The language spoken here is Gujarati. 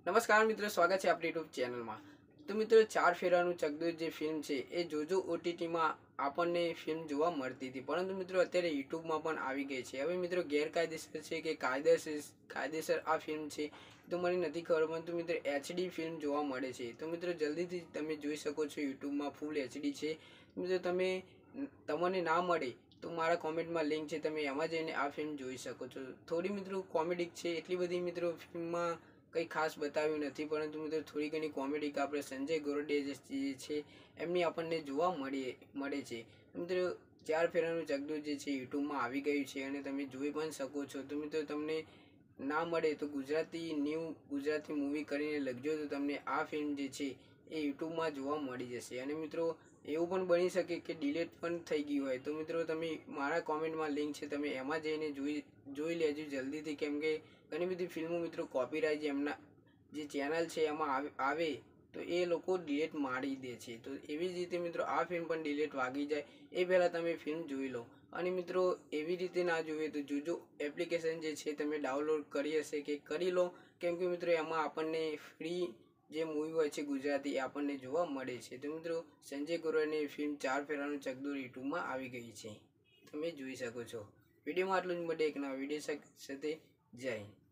નમસ્કાર મિત્રો, સ્વાગત છે આપણી યુટ્યુબ ચેનલમાં। તો મિત્રો, ચાર ફેરાનું ચકદોર જે ફિલ્મ છે એ જોજો ઓટીટીમાં આપણને ફિલ્મ જોવા મળતી હતી, પરંતુ મિત્રો અત્યારે યુટ્યુબમાં પણ આવી ગઈ છે। હવે મિત્રો ગેરકાયદેસર છે કે કાયદેસર આ ફિલ્મ છે તો મને નથી ખબર, પરંતુ મિત્રો એચડી ફિલ્મ જોવા મળે છે। તો મિત્રો જલ્દીથી તમે જોઈ શકો છો, યુટ્યુબમાં ફૂલ એચડી છે। મિત્રો તમને ના મળે તો મારા કોમેન્ટમાં લિંક છે, તમે એમાં જઈને આ ફિલ્મ જોઈ શકો છો। થોડી મિત્રો કોમેડિક છે, એટલી બધી મિત્રો ફિલ્મમાં કંઈ ખાસ બતાવ્યું નથી, પરંતુ મિત્રો થોડી ઘણી કોમેડી આપણે સંજય ગોરડે જે છે એમની આપણને જોવા મળે છે। મિત્રો ચાર ફેરાનું ચકદોર જે છે યુટ્યુબમાં આવી ગયું છે અને તમે જોઈ પણ શકો છો। તો મિત્રો તમને ના મળે તો ગુજરાતી મૂવી કરીને લખજો, તો તમને આ ફિલ્મ જે છે એ યુટ્યુબમાં જોવા મળી જશે। અને મિત્રો એવું પણ બની શકે કે ડિલીટ પણ થઈ ગયું હોય, તો મિત્રો તમે મારા કોમેન્ટમાં લિંક છે, તમે એમાં જઈને જોઈ લેજો જલ્દીથી, કેમ કે ઘણી બધી ફિલ્મો મિત્રો કોપીરાઇટ એમના જે ચેનલ છે એમાં આવે તો એ લોકો ડિલીટ મારી દે છે। તો એવી જ રીતે મિત્રો આ ફિલ્મ પણ ડિલીટ વાગી જાય એ પહેલાં તમે ફિલ્મ જોઈ લો। અને મિત્રો એવી રીતે ના જોઈએ તો જોજો એપ્લિકેશન જે છે તમે ડાઉનલોડ કરી હશે કે કરી લો, કેમ કે મિત્રો એમાં આપણને ફ્રી જે મૂવી હોય છે ગુજરાતી એ આપણને જોવા મળે છે। તો મિત્રો સંજય ગોરડની ફિલ્મ ચાર ફેરાનું ચકદોર યુટ્યુબમાં આવી ગઈ છે, તમે જોઈ શકો છો। વિડીયોમાં આટલું જ, મળે એક નવા વિડીયો સાથે। જય હિન્દ।